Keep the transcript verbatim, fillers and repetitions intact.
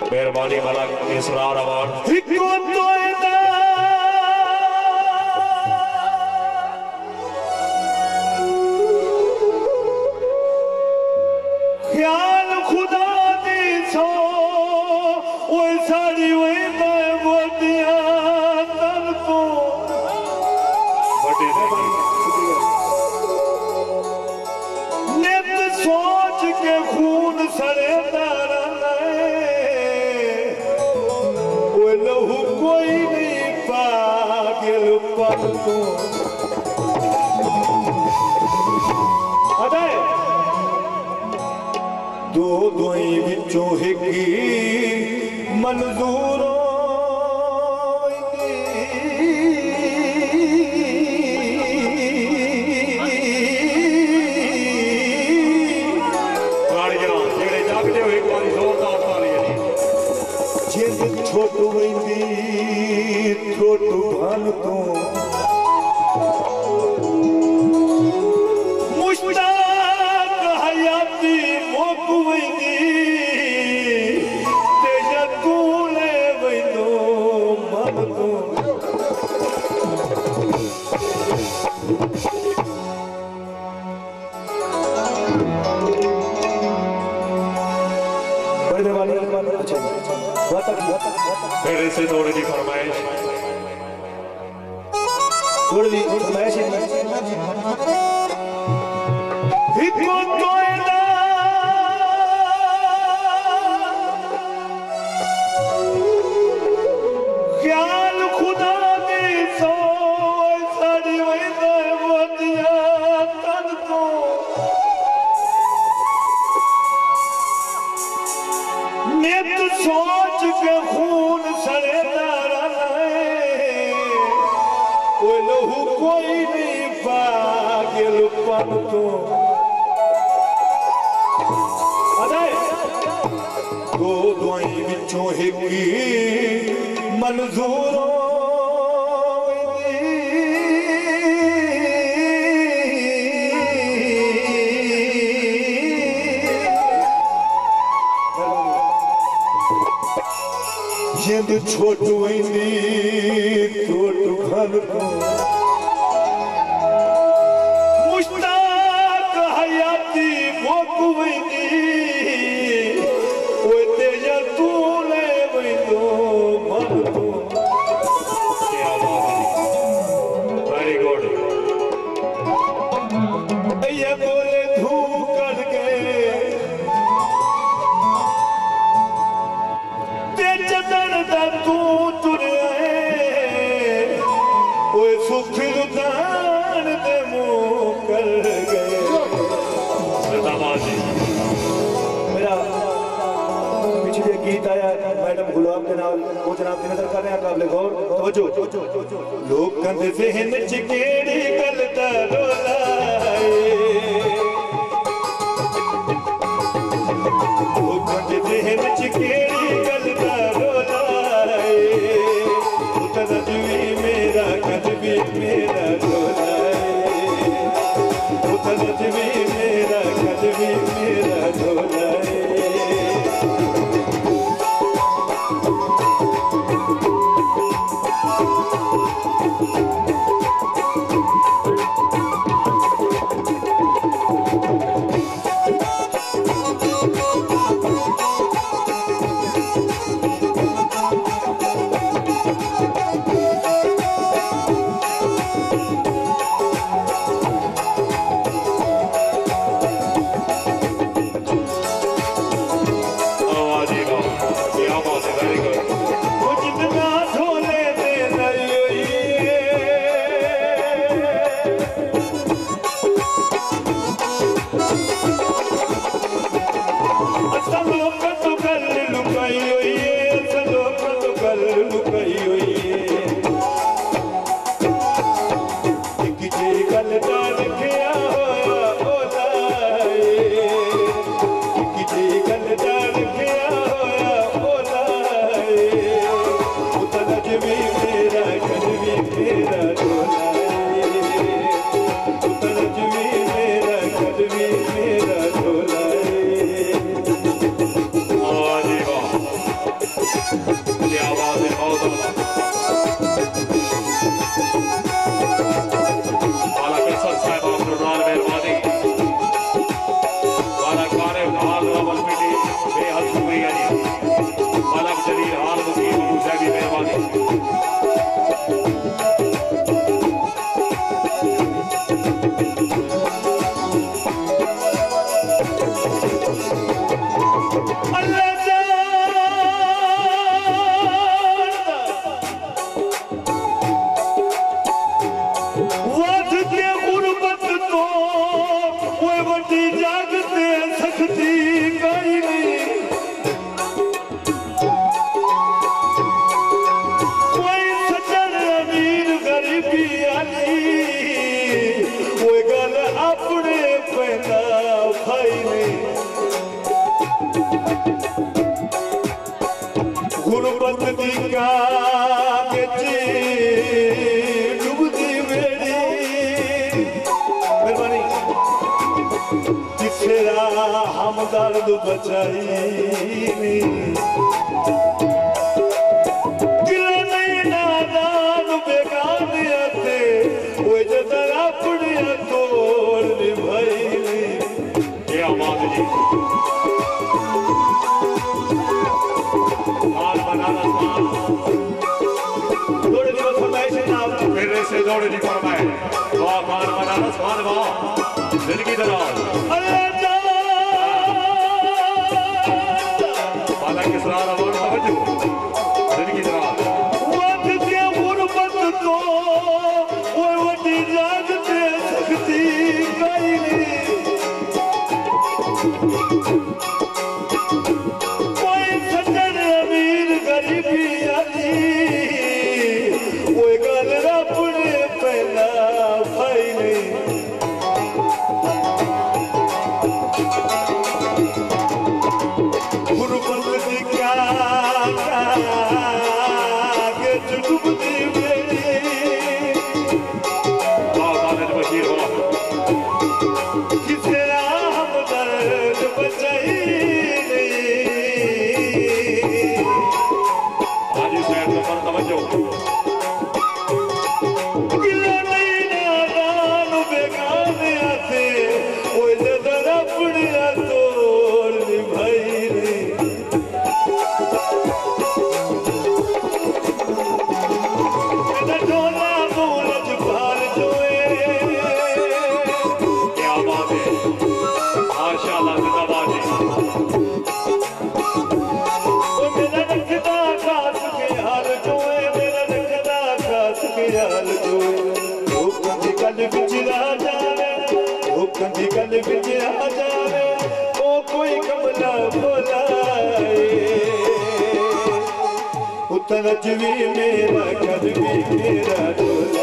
मेहरबानी वाला इसरार अवार्ड ख्याल खुदा दी सो वो सारी वही मैं बोतिया तन को नित सोच के खून सड़े वो लहू कोई नहीं पागल पर को अदे दो दोई विचों हिकी मंजूरों छोटू वही छोटू भान तो मुश्ताक हयाती मोकू वही तेजा तूले वही दो मन तो बड़े वाले अच्छा मेरे से थोड़ी सी फरमाइश थोड़ी सी फरमाइश हिको तोयदा ख्याल खुदा दी सो साड़ी वही मोतिया तन को नित सोच के खून सड़े वो लहू कोई नहीं पागल पन तो अदे दो दुआई विचों हिकी मंजूरों जिंद छोटू इंदी छोटू खल को मुश्ताक हयाती मोकू इंदी वो तेजा तूले वही दो मन को वेरी गुड ये बोले धूकड़ के तू तुरिया वो सुख दान दे मुँह कर गए मेरा पिछले गीत आया मैडम गुलाब के नाम वो जनाब की नजर कर रहे हैं काबिल गौर तवज्जो लोग कंधे ज़हन च केड़ी गल दा रोलाए लोग कंधे ज़हन च केड़ी गल दा भी मेरा कद भी मेरा ढोलाए उतरत भी मेरा कद भी मेरा ढोलाए गुरबत दी काग च डुबदी बेड़ी मेहरबानी जिसे हम दर्द बचाई गिला नहीं नादान बेगानिया थे वो जदर अपने तोड़ निभाई क्या बात है जी हाल बनाना सान थोड़े दिवस फरमाइश जनाब फिर से दौड़ दी फरमाए वाह मान बनाना सान वाह जिंदगी दराज अल्लाह जा वाला किसरार अवार्ड तवज्जो जिंदगी दराज वक्त के गुरबत तो वो वडी जाग दे सकती कोई नहीं कोई सज्जन अमीर गरीबी आली वो गल अपने पहला भाई नहीं गुरबत दी क्या के डुबदी बेड़ी वाह खालिद बशीर वाह किसे हम दर्द बचाई हाजी सैयद नंबर तवज्जो गिला नहीं नादान बेगाने आते वो जदर अपने तोड़ निभाई ढोला बोलज भार जोए क्या बात है माशाअल्लाह जिंदाबाद जी वो मेरा रखदा खास के हाल जोए मेरा रखदा खास के हाल जोए वो कंदी गल विच आ जावे वो कंदी गल विच आ जावे ओ कोई कमला बोलाए उतर जवी मेरा कर भी मेरा डोला